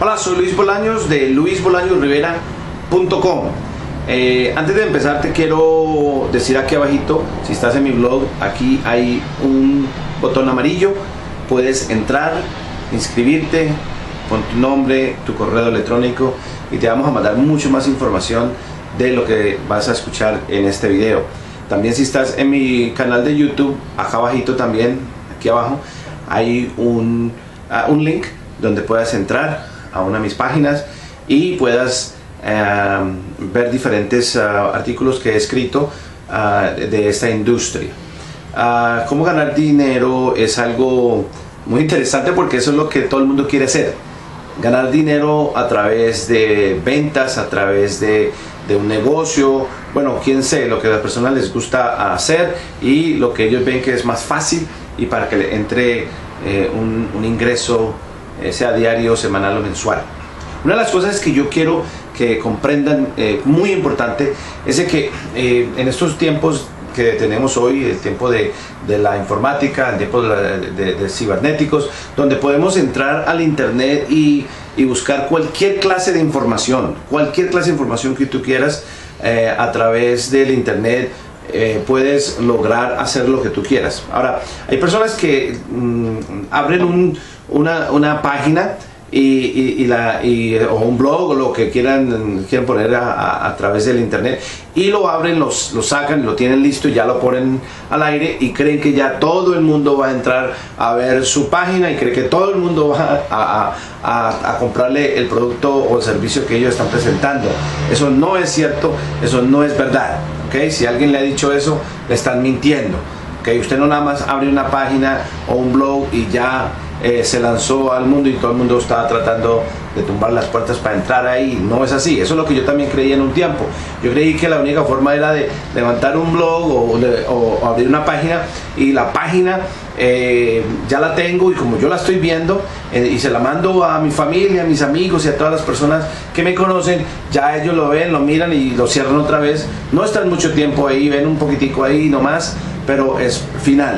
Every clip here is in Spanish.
Hola, soy Luis Bolaños de luisbolañosrivera.com. Antes de empezar te quiero decir aquí abajito, si estás en mi blog, aquí hay un botón amarillo, puedes entrar, inscribirte, pon tu nombre, tu correo electrónico y te vamos a mandar mucho más información de lo que vas a escuchar en este video. También si estás en mi canal de YouTube, acá abajito también, aquí abajo, hay un link donde puedas entrar a una de mis páginas y puedas ver diferentes artículos que he escrito de esta industria. Cómo ganar dinero es algo muy interesante porque eso es lo que todo el mundo quiere hacer. Ganar dinero a través de ventas, a través de un negocio, bueno, quién sé, lo que a las personas les gusta hacer y lo que ellos ven que es más fácil y para que le entre un ingreso, sea diario, semanal o mensual. Una de las cosas que yo quiero que comprendan, muy importante, es de que en estos tiempos que tenemos hoy, el tiempo de la informática, el tiempo de cibernéticos, donde podemos entrar al internet y buscar cualquier clase de información que tú quieras a través del internet. Puedes lograr hacer lo que tú quieras. Ahora, hay personas que abren una página o un blog o lo que quieran poner a través del internet y lo abren, lo sacan, lo tienen listo y ya lo ponen al aire y creen que ya todo el mundo va a entrar a ver su página y creen que todo el mundo va a comprarle el producto o el servicio que ellos están presentando. Eso no es cierto, eso no es verdad. ¿Okay? Si alguien le ha dicho eso, le están mintiendo. ¿Okay? Usted no nada más abre una página o un blog y ya se lanzó al mundo y todo el mundo estaba tratando de tumbar las puertas para entrar ahí. No es así. Eso es lo que yo también creía en un tiempo. Yo creí que la única forma era de levantar un blog o abrir una página y la página ya la tengo y como yo la estoy viendo y se la mando a mi familia, a mis amigos y a todas las personas que me conocen, ya ellos lo ven, lo miran y lo cierran otra vez. No están mucho tiempo ahí, ven un poquitico ahí nomás, pero es final.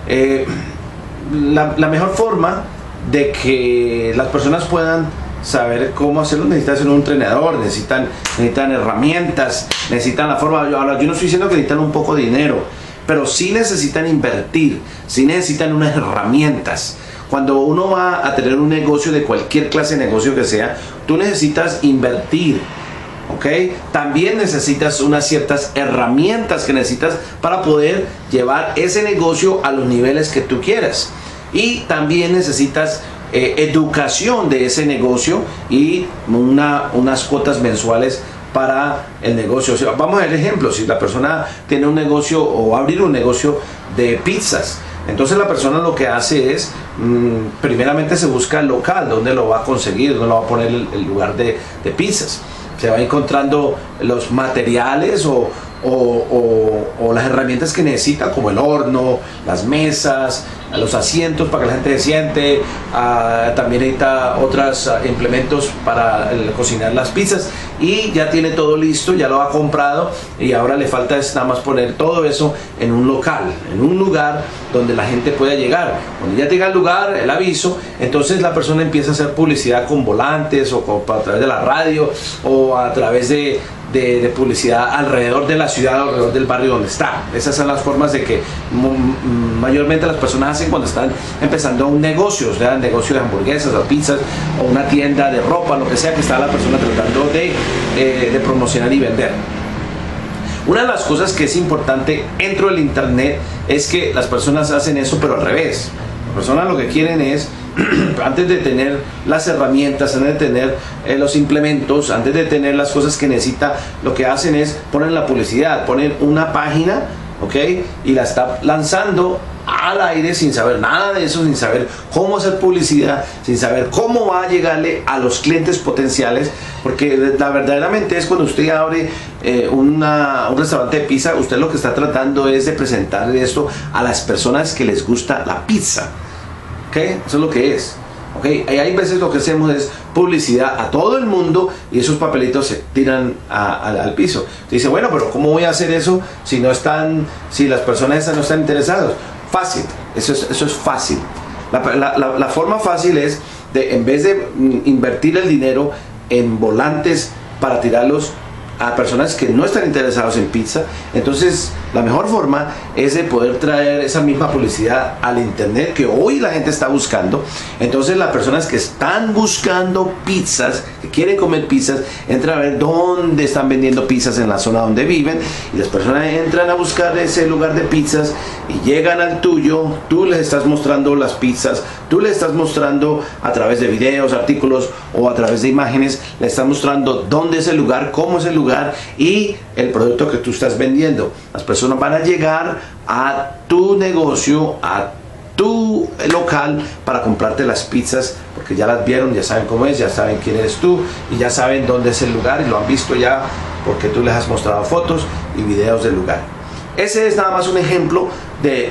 La mejor forma de que las personas puedan saber cómo hacerlo, necesitan un entrenador, necesitan herramientas, necesitan la forma. Ahora, yo no estoy diciendo que necesitan un poco de dinero, pero sí necesitan invertir, sí necesitan unas herramientas. Cuando uno va a tener un negocio de cualquier clase de negocio que sea, tú necesitas invertir. ¿Okay? También necesitas unas ciertas herramientas que necesitas para poder llevar ese negocio a los niveles que tú quieras. Y también necesitas educación de ese negocio y unas cuotas mensuales para el negocio. O sea, vamos a ver ejemplos. Si la persona tiene un negocio o abrir un negocio de pizzas, entonces la persona lo que hace es, primeramente se busca el local, donde lo va a conseguir, donde lo va a poner el lugar de pizzas. Se va encontrando los materiales o las herramientas que necesita, como el horno, las mesas, los asientos para que la gente se siente. También necesita otros implementos para cocinar las pizzas y ya tiene todo listo, ya lo ha comprado y ahora le falta es nada más poner todo eso en un local, en un lugar donde la gente pueda llegar. Cuando ya tenga el lugar, el aviso, entonces la persona empieza a hacer publicidad con volantes o a través de la radio o a través de publicidad alrededor de la ciudad, alrededor del barrio donde está. Esas son las formas de que mayormente las personas hacen cuando están empezando un negocio, o sea, un negocio de hamburguesas o pizzas o una tienda de ropa, lo que sea que está la persona tratando de promocionar y vender. Una de las cosas que es importante dentro del internet es que las personas hacen eso pero al revés. Las personas lo que quieren es, antes de tener las herramientas, antes de tener los implementos, antes de tener las cosas que necesita, lo que hacen es poner la publicidad, poner una página, ¿ok? Y la está lanzando al aire sin saber nada de eso, sin saber cómo hacer publicidad, sin saber cómo va a llegarle a los clientes potenciales, porque verdaderamente es cuando usted abre un restaurante de pizza, usted lo que está tratando es de presentar esto a las personas que les gusta la pizza. ¿Okay? Eso es lo que es. ¿Okay? Hay veces lo que hacemos es publicidad a todo el mundo y esos papelitos se tiran al piso. Usted dice, bueno, pero ¿cómo voy a hacer eso si las personas esas no están interesadas? Fácil, eso es fácil. La forma fácil es en vez de invertir el dinero en volantes para tirarlos a personas que no están interesados en pizza, entonces la mejor forma es de poder traer esa misma publicidad al internet que hoy la gente está buscando. Entonces las personas que están buscando pizzas, que quieren comer pizzas, entran a ver dónde están vendiendo pizzas en la zona donde viven, y las personas entran a buscar ese lugar de pizzas y llegan al tuyo. Tú les estás mostrando las pizzas, tú les estás mostrando a través de videos, artículos o a través de imágenes, le estás mostrando dónde es el lugar, cómo es el lugar y el producto que tú estás vendiendo. Las personas van a llegar a tu negocio, a tu local, para comprarte las pizzas, porque ya las vieron, ya saben cómo es, ya saben quién eres tú y ya saben dónde es el lugar, y lo han visto ya porque tú les has mostrado fotos y videos del lugar. Ese es nada más un ejemplo de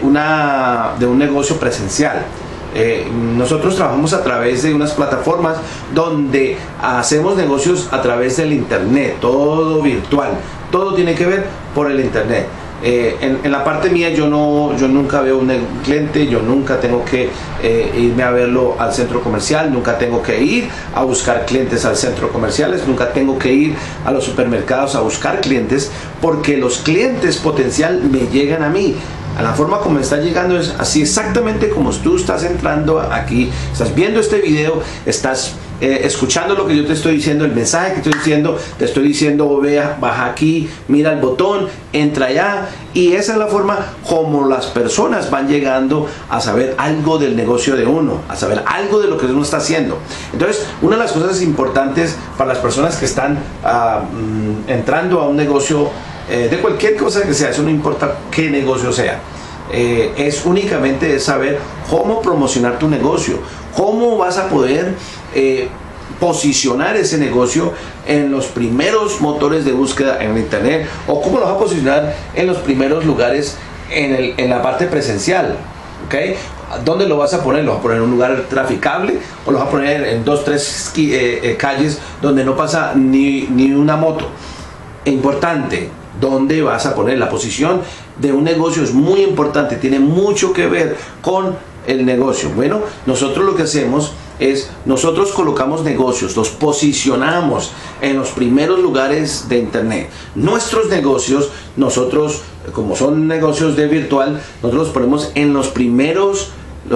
un negocio presencial. Nosotros trabajamos a través de unas plataformas donde hacemos negocios a través del internet, todo virtual, todo tiene que ver por el internet. En la parte mía yo nunca veo un cliente, yo nunca tengo que irme a verlo al centro comercial, nunca tengo que ir a buscar clientes al centro comercial, nunca tengo que ir a los supermercados a buscar clientes, porque los clientes potencial me llegan a mí. A la forma como está llegando es así, exactamente como tú estás entrando aquí, estás viendo este video, estás escuchando lo que yo te estoy diciendo, el mensaje que estoy diciendo, te estoy diciendo: vea, baja aquí, mira el botón, entra allá. Y esa es la forma como las personas van llegando a saber algo del negocio de uno, a saber algo de lo que uno está haciendo. Entonces, una de las cosas importantes para las personas que están entrando a un negocio de cualquier cosa que sea, eso no importa qué negocio sea, es únicamente saber cómo promocionar tu negocio, cómo vas a poder posicionar ese negocio en los primeros motores de búsqueda en el internet, o cómo lo vas a posicionar en los primeros lugares en la parte presencial. ¿Okay? ¿Dónde lo vas a poner? ¿Lo vas a poner en un lugar traficable o lo vas a poner en 2 o 3 calles donde no pasa ni una moto? Importante, ¿dónde vas a poner? La posición de un negocio es muy importante, tiene mucho que ver con el negocio. Bueno, nosotros lo que hacemos es, nosotros colocamos negocios, los posicionamos en los primeros lugares de internet. Nuestros negocios, nosotros, como son negocios de virtual, nosotros los ponemos en los primeros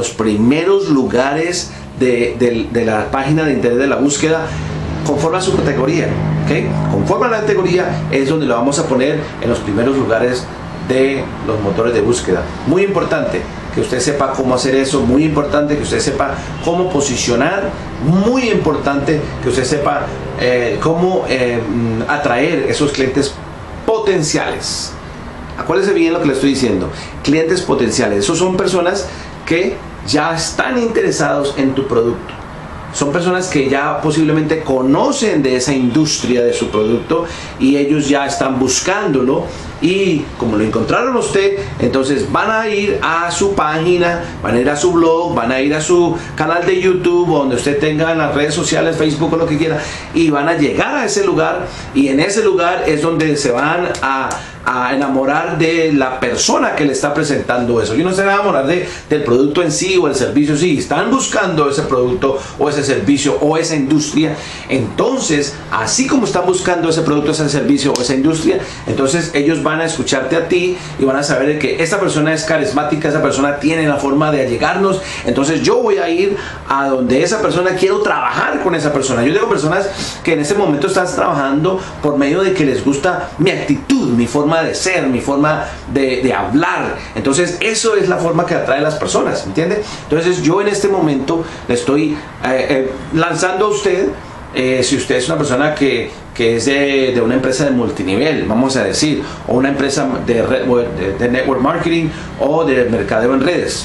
lugares de la página de internet, de la búsqueda, conforme a su categoría. ¿Okay? Conforme a la categoría es donde lo vamos a poner en los primeros lugares de los motores de búsqueda. Muy importante que usted sepa cómo hacer eso, muy importante que usted sepa cómo posicionar, muy importante que usted sepa cómo atraer esos clientes potenciales. Acuérdese bien lo que le estoy diciendo, clientes potenciales. Esos son personas que ya están interesados en tu producto. Son personas que ya posiblemente conocen de esa industria de su producto y ellos ya están buscándolo, y como lo encontraron usted, entonces van a ir a su página, van a ir a su blog, van a ir a su canal de YouTube, donde usted tenga en las redes sociales, Facebook o lo que quiera, y van a llegar a ese lugar, y en ese lugar es donde se van a enamorar de la persona que le está presentando eso. Y no se van a enamorar del producto en sí o el servicio. Sí, están buscando ese producto o ese servicio o esa industria, entonces así como están buscando ese producto, ese servicio o esa industria, entonces ellos van a escucharte a ti y van a saber que esta persona es carismática, esa persona tiene la forma de allegarnos, entonces yo voy a ir a donde esa persona, quiero trabajar con esa persona. Yo tengo personas que en este momento están trabajando por medio de que les gusta mi actitud, mi forma de ser, mi forma de hablar. Entonces eso es la forma que atrae a las personas, ¿entiende? Entonces yo en este momento le estoy lanzando a usted, si usted es una persona que es de una empresa de multinivel, vamos a decir, o una empresa de network marketing o de mercadeo en redes,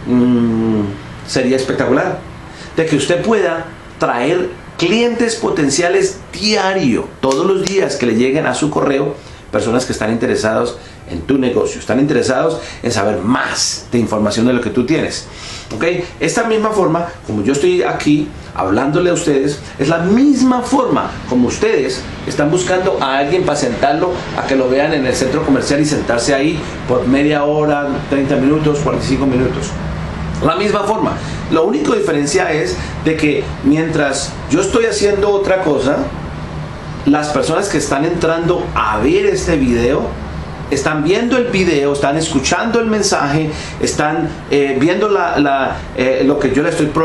sería espectacular de que usted pueda traer clientes potenciales diario, todos los días, que le lleguen a su correo, personas que están interesados en tu negocio, están interesados en saber más de información de lo que tú tienes. ¿Okay? Esta misma forma, como yo estoy aquí hablándole a ustedes, es la misma forma como ustedes están buscando a alguien para sentarlo, a que lo vean en el centro comercial y sentarse ahí por media hora, 30 minutos, 45 minutos. La misma forma. La única diferencia es de que mientras yo estoy haciendo otra cosa, las personas que están entrando a ver este video están viendo el video, están escuchando el mensaje, están viendo lo que yo le estoy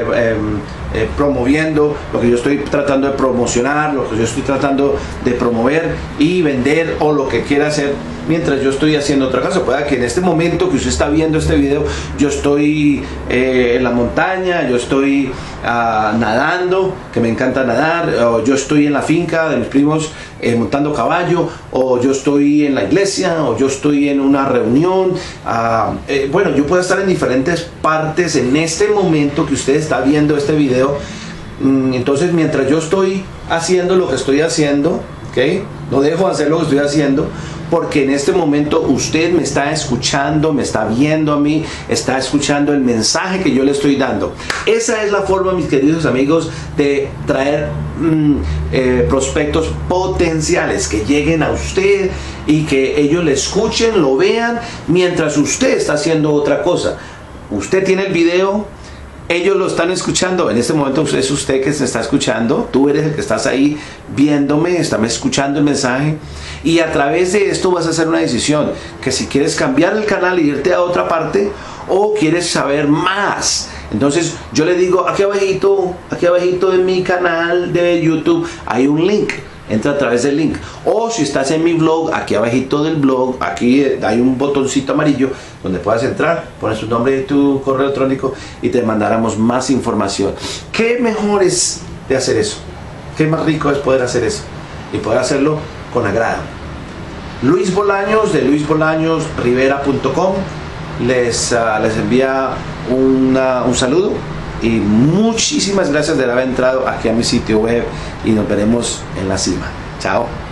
promoviendo, lo que yo estoy tratando de promocionar, lo que yo estoy tratando de promover y vender, o lo que quiera hacer mientras yo estoy haciendo otra cosa. Puede que en este momento que usted está viendo este video, yo estoy en la montaña, yo estoy nadando, que me encanta nadar, o yo estoy en la finca de mis primos montando caballo, o yo estoy en la iglesia, o yo estoy en una reunión. Bueno, yo puedo estar en diferentes partes en este momento que usted está viendo este video. Entonces, mientras yo estoy haciendo lo que estoy haciendo, ¿okay? No dejo de hacer lo que estoy haciendo, porque en este momento usted me está escuchando, me está viendo a mí, está escuchando el mensaje que yo le estoy dando. Esa es la forma, mis queridos amigos, de traer prospectos potenciales que lleguen a usted y que ellos le escuchen, lo vean, mientras usted está haciendo otra cosa. Usted tiene el video, ellos lo están escuchando. En este momento es usted que se está escuchando, tú eres el que estás ahí viéndome, estás escuchando el mensaje, y a través de esto vas a hacer una decisión, que si quieres cambiar el canal e irte a otra parte, o quieres saber más. Entonces yo le digo, aquí abajito en mi canal de YouTube hay un link. Entra a través del link. O si estás en mi blog, aquí abajito del blog, aquí hay un botoncito amarillo donde puedas entrar, pones tu nombre y tu correo electrónico y te mandáramos más información. ¿Qué mejor es de hacer eso? ¿Qué más rico es poder hacer eso? Y poder hacerlo con agrado. Luis Bolaños, de luisbolañosrivera.com, les envía un saludo. Y muchísimas gracias de haber entrado aquí a mi sitio web, y nos veremos en la cima. Chao.